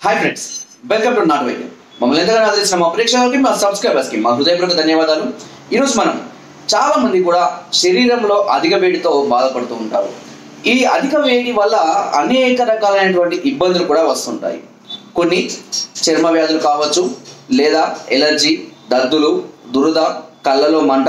Hi friends, welcome to నాట్ వైద్యం. మమ్మల్ని ఎంతగానో ఆదరించిన మా ప్రేక్షకులకి, మా సబ్స్క్రైబర్స్కి మా హృదయపూర్వక ధన్యవాదాలు. ఈరోజు మనం చాలా మంది కూడా శరీరంలో అధిక వేడితో బాధపడుతూ ఉంటారు. ఈ అధిక వేడి వల్ల అనేక రకాలైనటువంటి ఇబ్బందులు కూడా వస్తుంటాయి. కొన్ని చర్మ వ్యాధులు కావచ్చు, లేదా ఎలర్జీ, దద్దులు, దురద, కళ్ళలో మంట,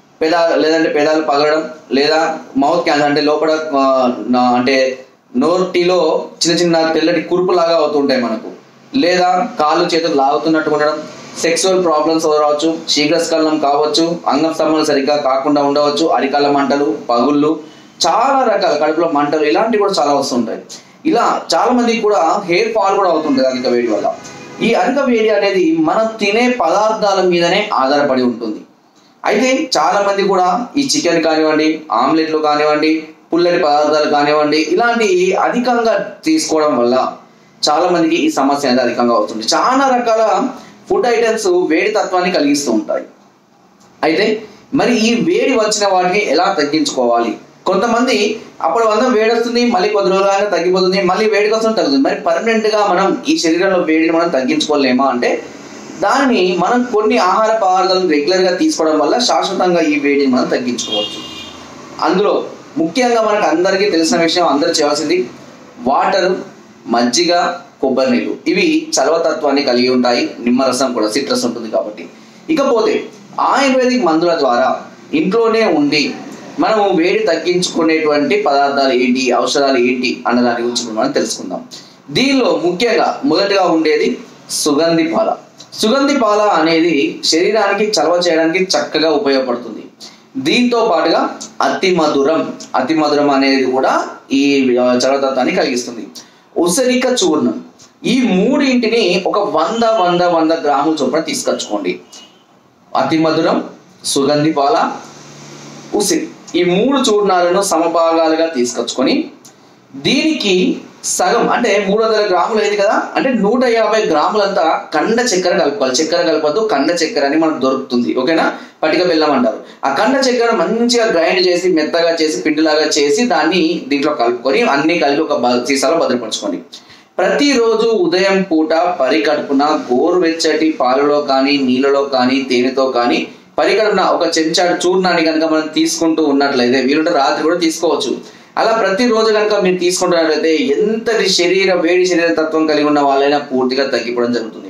పెదాలు పగలడం, లేదా మౌత్ క్యాన్సర్ అంటే లోపల అంటే నోటిలో చిన్న చిన్న తెల్లటి కురుపులాగా అవుతుంటాయి మనకు, లేదా కాళ్ళు చేతులు లాగుతున్నట్టు ఉండడం, సెక్సువల్ ప్రాబ్లమ్స్ రావచ్చు, శీఘ్రస్ఖలనం కావచ్చు, అంగ స్తంభనలు సరిగ్గా కాకుండా ఉండవచ్చు, అరికాళ్ళ మంటలు, పగుళ్ళు, చాలా రకాల కడుపులో మంటలు, ఇలాంటివి కూడా చాలా వస్తుంటాయి. ఇలా చాలా మందికి కూడా హెయిర్ ఫాల్ కూడా అవుతుంటుంది అధిక వేడి వల్ల. ఈ అధిక వేడి అనేది మనం తినే పదార్థాల మీదనే ఆధారపడి ఉంటుంది. అయితే చాలా మంది కూడా ఈ చికెన్ కానివ్వండి, ఆమ్లెట్లు కానివ్వండి, పుల్లటి పదార్థాలు కానివ్వండి, ఇలాంటి అధికంగా తీసుకోవడం వల్ల చాలా మందికి ఈ సమస్య అనేది అధికంగా అవుతుంది. చాలా రకాల ఫుడ్ ఐటమ్స్ వేడి తత్వాన్ని కలిగిస్తూ ఉంటాయి. అయితే మరి ఈ వేడి వచ్చిన వాటిని ఎలా తగ్గించుకోవాలి? కొంతమంది అప్పుడు వేడి వస్తుంది, మళ్ళీ కొద్ది రోజులుగా తగ్గిపోతుంది, మళ్ళీ వేడికి వస్తుంది, తగ్గుతుంది. మరి పర్మనెంట్ గా మనం ఈ శరీరంలో వేడిని మనం తగ్గించుకోలేమా అంటే, దాన్ని మనం కొన్ని ఆహార పదార్థాలను రెగ్యులర్ గా తీసుకోవడం వల్ల శాశ్వతంగా ఈ వేడిని మనం తగ్గించుకోవచ్చు. అందులో ముఖ్యంగా మనకు అందరికీ తెలిసిన విషయం, అందరూ చేయాల్సింది వాటర్, మజ్జిగ, కొబ్బరి నీళ్ళు. ఇవి చలవతత్వాన్ని కలిగి ఉంటాయి. నిమ్మరసం కూడా సిట్రస్ ఉంటుంది కాబట్టి. ఇకపోతే ఆయుర్వేదిక్ మందుల ద్వారా ఇంట్లోనే ఉండి మనము వేడి తగ్గించుకునేటువంటి పదార్థాలు ఏంటి, ఔషధాలు ఏంటి అన్న దాని గురించి మనం తెలుసుకుందాం. దీనిలో ముఖ్యంగా మొదటిగా ఉండేది సుగంధి పాల. సుగంధి పాల అనేది శరీరానికి చలవ చేయడానికి చక్కగా ఉపయోగపడుతుంది. దీంతో పాటుగా అతి మధురం అనేది కూడా ఈ చలవతత్వాన్ని కలిగిస్తుంది. ఉసిరిక చూర్ణం, ఈ మూడింటిని ఒక 100 గ్రాముల చొప్పున తీసుకొచ్చుకోండి. అతి మధురం, సుగంధి పాల, ఉసిరి, ఈ 3 చూర్ణాలను సమభాగాలుగా తీసుకొచ్చుకొని దీనికి సగం అంటే 300 గ్రాములు అయింది కదా, అంటే 150 గ్రాములంతా కండ చక్కెర కలుపుకోవాలి. చక్కెర కలపద్దు, కండ చక్కెర అని మనకు దొరుకుతుంది. ఓకేనా? పటిక బెల్లం అంటారు. ఆ కండ చక్కెర మంచిగా గ్రైండ్ చేసి, మెత్తగా చేసి, పిండిలాగా చేసి దాన్ని దీంట్లో కలుపుకొని అన్ని కలిపి ఒక సీసాలో భద్రపరచుకోండి. ప్రతిరోజు ఉదయం పూట పరికడుపున గోరువెచ్చటి పాలలో కానీ, నీళ్ళలో కానీ, తేనెతో కానీ పరికడుపున ఒక చెంచాడు చూర్ణాన్ని కనుక మనం తీసుకుంటూ ఉన్నట్లయితే, వీలుంటే రాత్రి కూడా తీసుకోవచ్చు. అలా ప్రతిరోజు కనుక మీరు తీసుకుంటున్నట్లయితే ఎంతటి వేడి శరీర తత్వం కలిగి ఉన్న వాళ్ళైనా పూర్తిగా తగ్గిపోవడం జరుగుతుంది.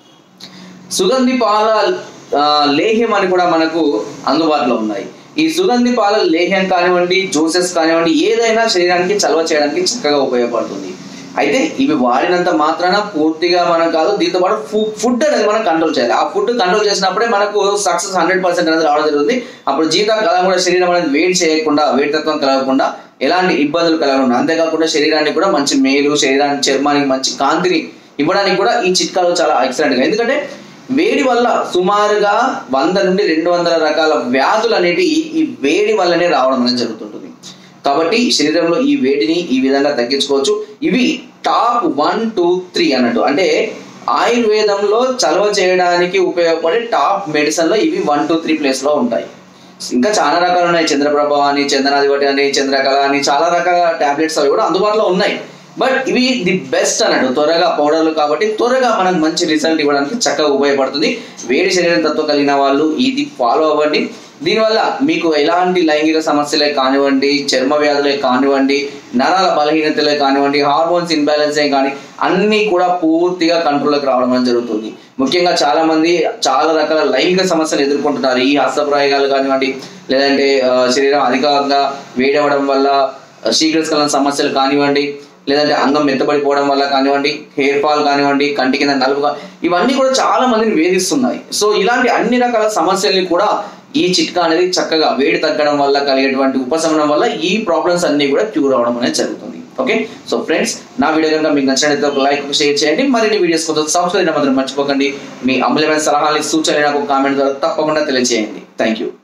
సుగంధి పాల లేహ్యం అని కూడా మనకు అందుబాటులో ఉన్నాయి. ఈ సుగంధి పాల లేహ్యం కానివ్వండి, జ్యూసెస్ కానివ్వండి, ఏదైనా శరీరానికి చలవ చేయడానికి చక్కగా ఉపయోగపడుతుంది. అయితే ఇవి వాడినంత మాత్రాన పూర్తిగా మనం కాదు, దీంతో పాటు ఫుడ్ అనేది మనం కంట్రోల్ చేయాలి. ఆ ఫుడ్ కంట్రోల్ చేసినప్పుడే మనకు సక్సెస్ 100% అనేది రావడం జరుగుతుంది. అప్పుడు జీవితకాలం కూడా శరీరం అనేది వేడి చేయకుండా, వేడితత్వం కలగకుండా, ఎలాంటి ఇబ్బందులు కలగకుండా, అంతేకాకుండా శరీరానికి కూడా మంచి మేలు, చర్మానికి మంచి కాంతిని ఇవ్వడానికి కూడా ఈ చిట్కాలు చాలా ఎక్సలెంట్ గా. ఎందుకంటే వేడి వల్ల సుమారుగా 100 నుండి 200 రకాల వ్యాధులు అనేవి ఈ వేడి వల్లనే రావడం అనేది జరుగుతుంటుంది. కాబట్టి శరీరంలో ఈ వేడిని ఈ విధంగా తగ్గించుకోవచ్చు. ఇవి టాప్ 1, 2, 3 అన్నట్టు, అంటే ఆయుర్వేదంలో చలవ చేయడానికి ఉపయోగపడే టాప్ మెడిసిన్ లో ఇవి 1, 2, 3 ప్లేస్ లో ఉంటాయి. ఇంకా చాలా రకాలు ఉన్నాయి. చంద్రప్రభ అని, చందనాధిపతి అని, చంద్రకళ అని, చాలా రకాల టాబ్లెట్స్ అవి కూడా అందుబాటులో ఉన్నాయి. బట్ ఇవి ది బెస్ట్ అన్నట్టు, త్వరగా పౌడర్లు కాబట్టి త్వరగా మనకు మంచి రిజల్ట్ ఇవ్వడానికి చక్కగా ఉపయోగపడుతుంది. వేడి శరీరం తత్వం కలిగిన వాళ్ళు ఇది ఫాలో అవ్వండి. దీనివల్ల మీకు ఎలాంటి లైంగిక సమస్యలే కానివ్వండి, చర్మ వ్యాధులే కానివ్వండి, నరాల బలహీనతలే కానివ్వండి, హార్మోన్స్ ఇన్బ్యాలెన్సే కానీ అన్నీ కూడా పూర్తిగా కంట్రోల్లోకి రావడం జరుగుతుంది. ముఖ్యంగా చాలా మంది చాలా రకాల లైంగిక సమస్యలు ఎదుర్కొంటున్నారు. ఈ హస్తప్రయోగాలు కానివ్వండి, లేదంటే శరీరం అధికంగా వేడవడం వల్ల శీఘ్రస్ఖలన సమస్యలు కానివ్వండి, లేదంటే అంగం మెత్తబడిపోవడం వల్ల కానివ్వండి, హెయిర్ ఫాల్ కానివ్వండి, కంటి కింద నలుపుగా, ఇవన్నీ కూడా చాలా మందిని వేధిస్తున్నాయి. సో ఇలాంటి అన్ని రకాల సమస్యల్ని కూడా ఈ చిట్కా అనేది చక్కగా వేడి తగ్గడం వల్ల కలిగేటువంటి ఉపశమనం వల్ల ఈ ప్రాబ్లమ్స్ అన్ని కూడా క్యూర్ అవడం అనేది జరుగుతుంది. ఓకే, సో ఫ్రెండ్స్, నా వీడియో కనుక మీకు నచ్చినట్లయితే ఒక లైక్, షేర్ చేయండి. మరిన్ని వీడియోస్ కోసం సబ్స్క్రైబ్ చేయడం మాత్రం మర్చిపోకండి. మీ అమూల్యమైన సలహాలు, సూచనలు నాకు కామెంట్ ద్వారా తప్పకుండా తెలియజేయండి. Thank you.